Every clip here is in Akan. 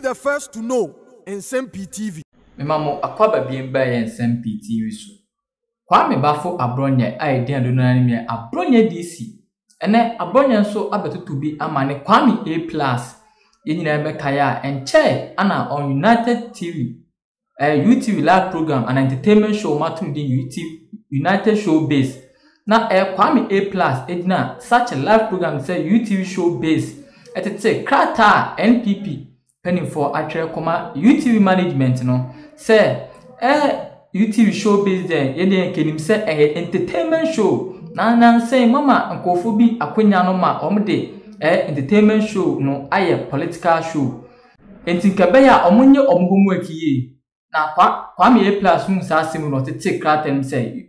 the first to know Nsem-Pii TV. Memo akwaba biemba ya Nsem-Pii TV so. Kwa me bafo Abronye idea do na ni Abronye DC. Ene Abronye nso abetutu bi amane Kwame A+. Yenyina be kaya enche ana on United TV. UTV live program and entertainment show matum di UTV United show base. Na Kwame A+ ejina such a live program say UTV show base. Etete krata NPP penny for Ay3ka UTV management no say UTV show base there yede kenim say entertainment show na say mama nkofo bi akwanya no ma omde entertainment show no aye political show entinka be ya omunye omhomu akiye na Kwame A+ mu sa asem no tete krata em say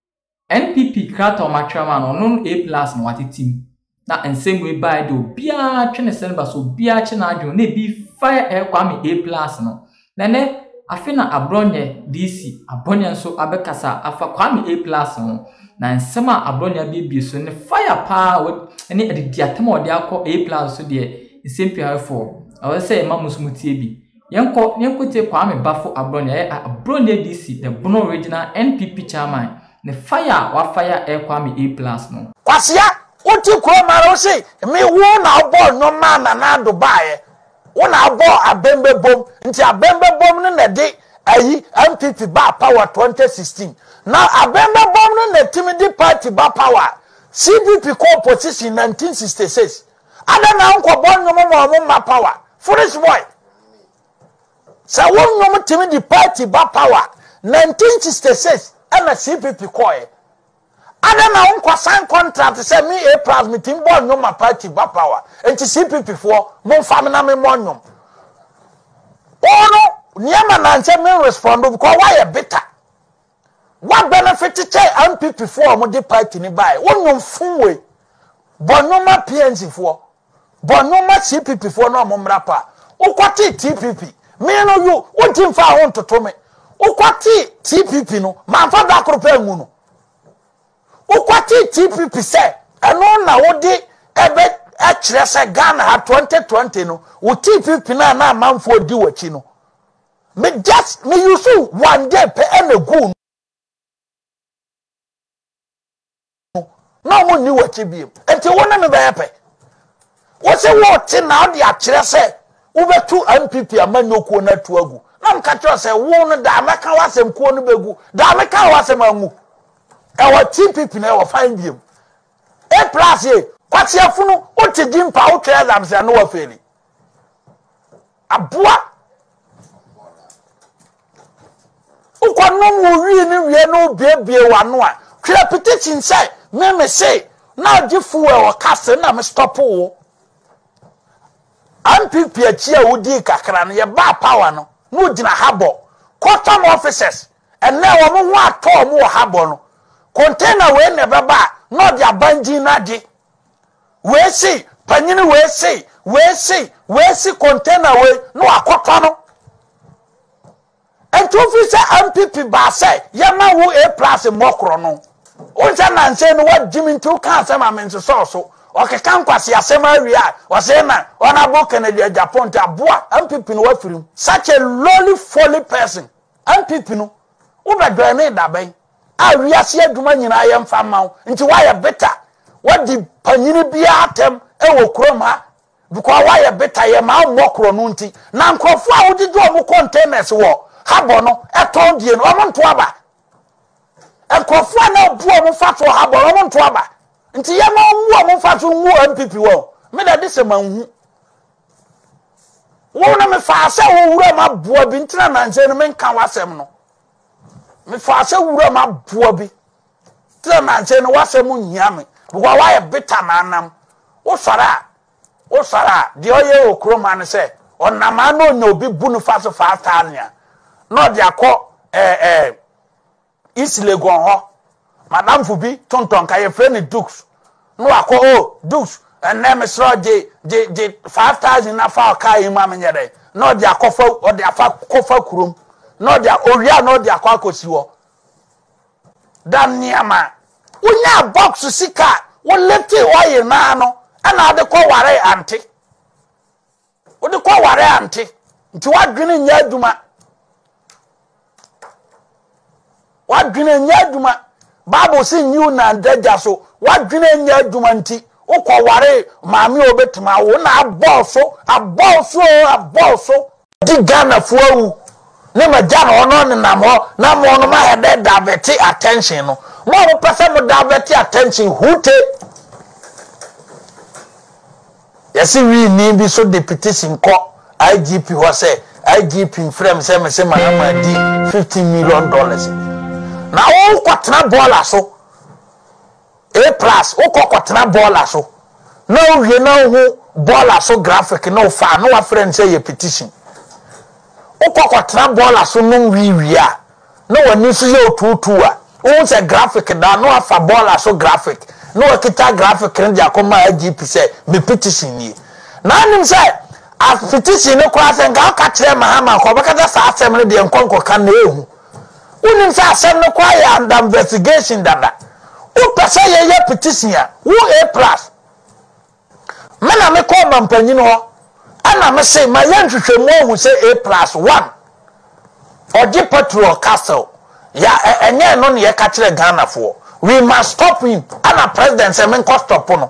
NPP krata o matrama no no A+ no watetim na Nsem-Pii by do bia twene selba so bia che na adwo na bi fire Kwame A+ no nene afina Abronye DC Abronye nso abekasa afa Kwame A+ no na nsema Abronye bi so ne fire pa ene ediatem odi akọ A+ so de Nsem-Pii hafo awo say mamusumutie bi yenko te Kwame bafo Abronye Abronye DC the Bono original NPP chairman ne fire wa fire Kwame A+ no kwasia Oti kuro maro say me wo na obo no man na Dubai wo na obo abembe bom nti abembe bom ne de ayi MPP ba power 2016 now abembe bom ne timidi party ba power CDP ko position 1966 ada na nko bon no ma power foolish boy sa wo no timidi party ba power 1966 ana CDP ko Ada na unko sign contract say me A+ me team board no ma party ba power enti CPP for mo fam na me monyom ono niema na nche me respond because why a better what benefit che MPP for mo the party ni buy wonnom funwe bonoma PNC for bonoma CPP for no mo mrapa ukwati TPP me no you wontim fa ho ntoto me ukwati TPP no ma fa da kropa ngu no ukwati TPP say eno na wodi ebe akire se Ghana ha 2020 no wo TPP na amanfo di wachi no me use one day pe enegu no mo ni wachi bi enti wona me be pe wo se wo ti na odi akire se wo betu MPP amanyokuo na tu agu na mka kire se wo no da meka wasem kuo no begu da meka wasem angu ewa TPP na ewa fine game A+ ye kwati afunu oti dimpa wo twa exam se no wa feli aboa ukwanu mu wi ni wie no biebie wano a twa petition say me say na agifu e wo kase na me stop wo MPP achi a wodi kakra no ye ba power no no gina habo custom officers enne wo mo ho ato mo habo no container we ne baba no dia banji na di we see panyini we see container we no akoto no ento fi se MPP ba say ye ma wo A+ mokro no onja na nse no wa jimi ntu kan se ma menso so okeka nkwase asema wi a o se na ona bo Canada Japan ta boa MPP no wa firim such a lowly folly person MPP no wo be do ne da ben awiase aduma nyina ye mfa mawo nti why better what the panyini bia atem ewo krom ha because why better ye ma mokro no nti na nkrofo a wodi do mo containers wo habo no eton die no omo nto aba nkrofo na obu omo fato habo omo nto aba nti ye ma omu omo fato nwu MPP wo me da dise manhu wo na me fa ase wo wura ma boa bi ntina na nse no me nka wasem no me fa se wura ma boa bi tira na nche no wase mu nyia me because why better na anam wo sara de oye okroma ne se onama no nya obi bunu fa so fa tania no de akọ Islegon ho madam fubi tonton ka ye friend Dukes no akọ Dukes and name is Roger de 5,000 na fa ka yi ma me nyere no de akọfa o de afa kofa kurum no dia oria no dia kwa kosiwo dan niama unya box sika wo leti oye na no ana de ko ware ante wo de ko ware ante nti wadwene nya aduma Bible say new na danger so wadwene nya aduma nti ukoware maami obetima wo na aboso di Ghana fuawu ne majana ono ne namo na mo no ma hede divert attention no mo pese mo divert attention hute yesi wi ni bi so deputation ko IGP ho say IGP frame say me say Mahama di $15 million na o kwatena baller so A+ o kwatena baller so na o wie na ho baller so graphic no fa no wa friend say petition o kwatena baller so no wi a no wani so ye otutu a o say graphic da no afa baller so graphic no kita graphic n dia koma IGP say me petition ni na nim say a petition no kwa say ga ka kire Mahama ko be ka da sa asem no de enkonko kan na ehu unim say asem no kwa ya under investigation dada o pese ye petition ya wo A+ mana me ko mampanyin ho ana me say ma yan hwehwemu hu say A+1 oje patrol castle ya enye no ne ye ka kire Ghana fo we must stop him ana president say men ko stop no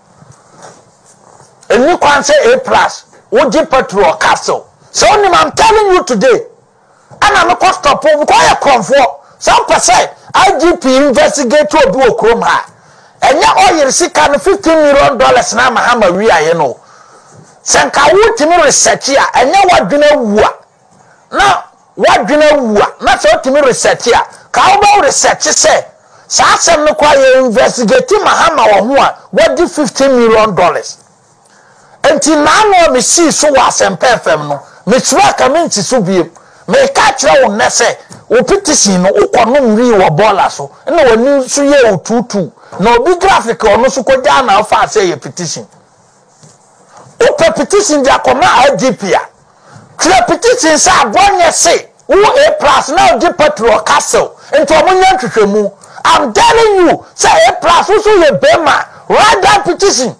eni kwan say A+ oje patrol castle so I'm telling you today ana me ko stop him ko ye konfo some person IGP investigate obi okrom ha enye oyir sika no $15 million na Mahama wi aye no senka wutimi research a enye wadwena wua na so timi research a ka wo research say sa asem no kwa ye investigate Mahama wo ho a wadi $15 million enti na no me see so wa Nsem-Pii FM no me sura ka me nti so biem me ka kire wo nese o petition no ukono ri wo baller so na wani so ye otutu na obi graphic ono so ko ja na fa say ye petition o petition dia koma IGP a kire petition sa Abronye say wo A+ na di patrol castle ento omunya ntwehwemu I'm telling you say A+ so ye bema write that petition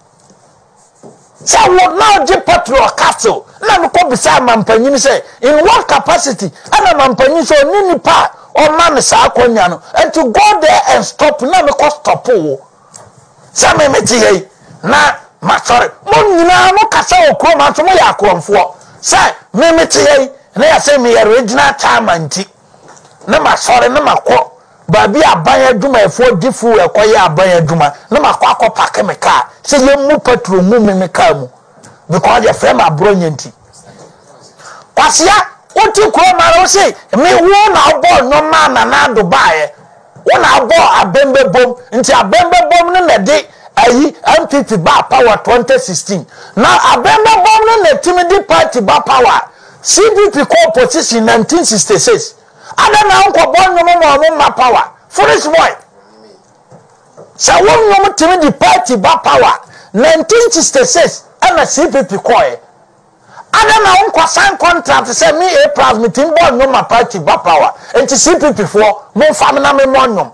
say what now di patrol castle na me ko bisa mampanyin say in what capacity ana mampanyin so ni nipa o man sa akonya no and to go there and stop na me ko stop wo say me meti hey na ma sorry mo nyina no kasa okro ma so mo ya akromfo say me meti hey na ya say me original time anti na ma sorry na ma ko babi aban aduma efo difu ekoye aban aduma na ma ko akopake me car say ye mu patrol mu me car mu because your friend Abronye nti kwasia oti ko mara o say me wo na obo no ma na Dubai wo na obo abembe bom nti abembe bom ne de Ay3ka ba power 2016 now abembe bom ne timidi party ba power CDP ko position 1966 ada na nko bon no mo power foolish boy sa won no timidi party ba power 1966 ana CDP ko ada na nko sign contract say me A+ meeting bon no party ba power enti CDP for mo fam na me monum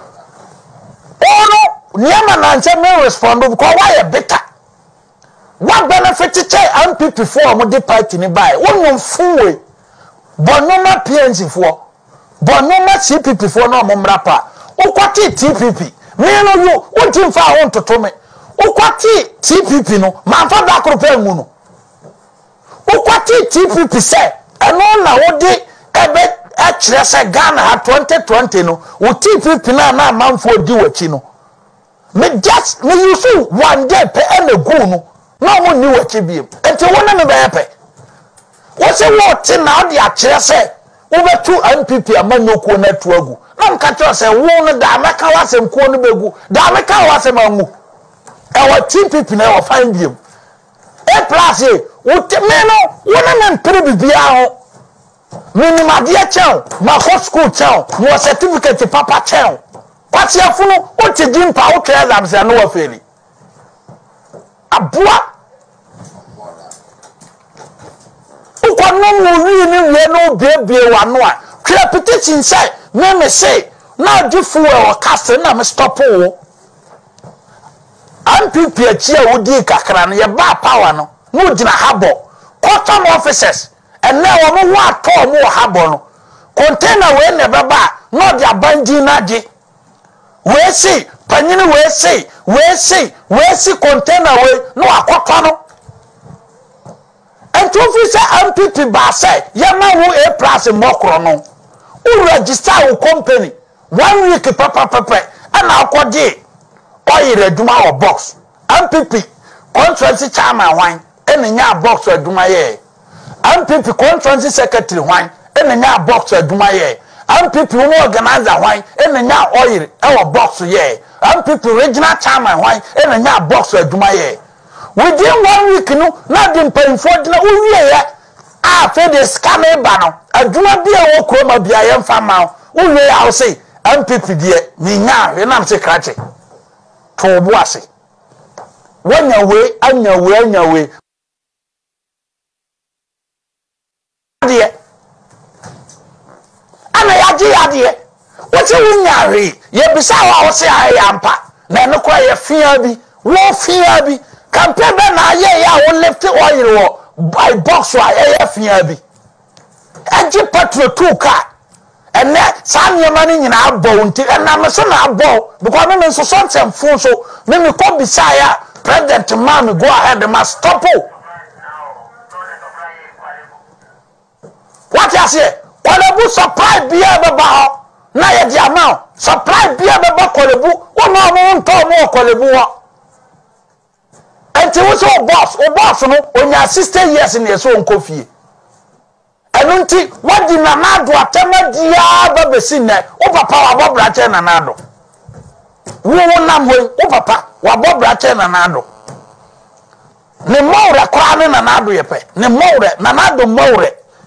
ono niama na nche me respond because why a better what benefit che MPP for mo de party ni buy wonum fuwe bonoma PNG for bonoma CPP for no mo mrapa ukwati TPP me no you wontim fa ho ntoto me ukwati TPP no ma fa da kropa ngu no ukwati TPP say eno na wodi ebe akire se Ghana 2020 no wo TPP na manfo di wachi no me use one day pe ene gu no na mo ni wachi biem enti wona me be pe wo se what na odi akire se wo betu MPP amanyoko na tu agu na nka cho se wo no da meka wasem ko no begu da meka wasem angu e wa TPP na wo find biem A+ wo te me no wona me mpere bibia ho minimum dia chao ma ko school chao no certificate papa chao kwati afunu o te dimpa o twa exam se no wa feli abua uko no wi ni we no bebie wa no a twa petition say me say na difu e o kase na me stop wo MPP achia wodi kakra no ye ba power no no gina habo custom officers and now I'm what tall more habon. Container when never buy, not your banji naji. We see, Panini, we see container way, no aquapano. And to say MPP Basse, Yama who A+ in Mokrono. Who register a company 1 week papa, and now quad day. Oil a Duma or box. MPP, conference chairman wine, and a nya box or Dumaye. MPP conference secretary wine, and a nya box or Dumaye. MPP organizer wine, and a nya oil, our box ye. MPP regional chairman wine, and a nya box or Dumaye. Within 1 week, no, not in paying for the after the scanner banner, I do not be a walk home of the I am farmer. Who may I say, MPP dear, me now, and I'm secretary. To Boissy. When your way, and your way, and your way. Dear, and I dear, what's a win? Ye beside our say I am pa, then acquire fear be, war fear be. Campaign na ye will lift oil by box or fear be. And you petrol 2 car. And that some your money in our bounty, and I'm a son of bow, because I'm in so some fool so maybe come beside President Mammy go ahead and must stop. What you say? What supply beer about now the amount supply beer about Colebu, 1 more Colebu. And you was all boss, no, on your sister years in your own coffee. And until what did Nanado attempt the Babesina, over power Bob Ratchen and Nado. We won't know papa, what Bob Ratchen and Nado. Nemora crying and Nado Yepe, Nemora, Nanado More,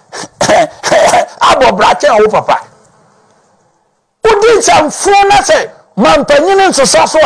Abo Ratchen or papa. Who did some phone? I say, Mampaninin so so.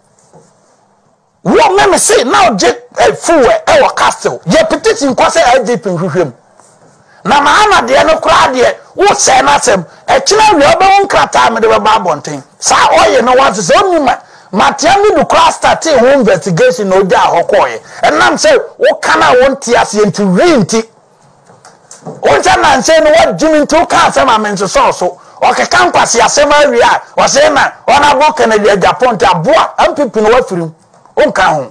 What let me say now, a fool, our castle. Your petition was a deep in him. Now, Mahana, dear, no crowd yet. What say, Nsem, a child, your own crata, with a babon thing. So, all you know what is only my telling the class starting home investigation, no doubt, Hokoy. And I'm saying, what can I want to into reality? One time I'm saying, what Jimmy took us, I'm in so so. Okay, can't pass your semi react, or say, man, when I walk in the Japan, I'm people know what for him. Oh,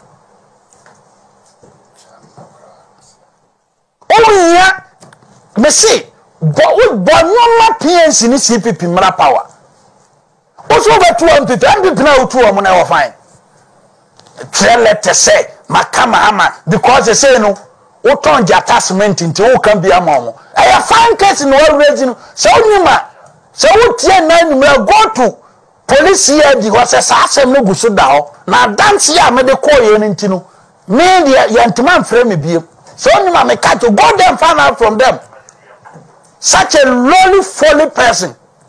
yeah, me see, but no more PNC in CPP mara power. Also, over 2 people, and people now 2 are now fine. Tell let us say, Makama, because they say no, what on the attachment into who can be a mom. I have fine case in all region, so Nima, so what 9 will go to. Police here because assassin no go so down. Now dance here me dey call you ntino. Me dey yantman frame me biem. So only me catch to go them find out from them. Such a lowly folly person.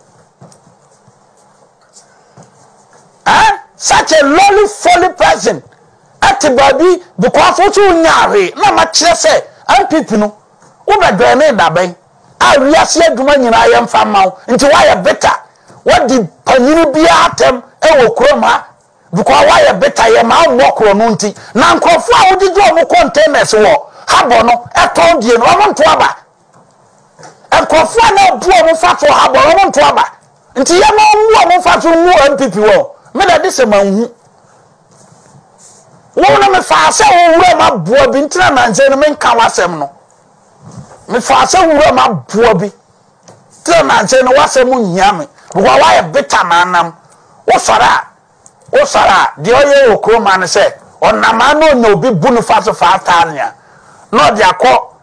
Such a lowly folly person. Ati baby because what you nyare na ma kire say am people no. Wo be do me da ben. A wiase aduma nyina yam fa mawo. Nti why better. What the panini be atem e wo kroma because why better ye ma wo krono nti na nkofo a wo di do mo containers wo habo no e ton die no wo nto aba nkofo na bu mo fa to habo wo nto aba nti ye ma mo fa to mu MPP wo me da de se manhu wo na me fa se wo wura ma bo bi ntina na nze no me nka wasem no me fa se wura ma bo bi ntina na nze no wasem nyame because why better manam o sara the oye okro man say on na man no obi bunu fa so 5,000 no dia ko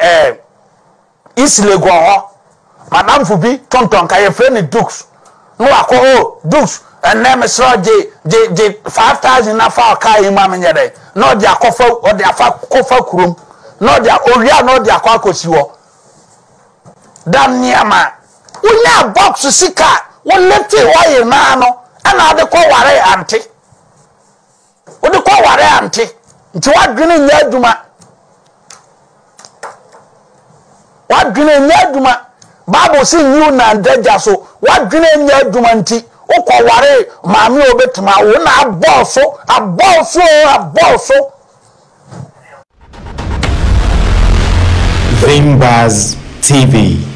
islego ho madam fubi tonton ka ye friend dukes no akọ dukes and name so je 5,000 na fa ka yi ma menye dey no dia ko fa o dia fa ko fa kurum no dia oria no dia ko akosi wo dan niama unya box sika won leti waye na no ana de ko ware ante o de ko ware ante nti wadwene nya aduma bible say you na danger so wadwene nya aduma nti o ko ware maami obetuma wo na aboso Vimbaz TV.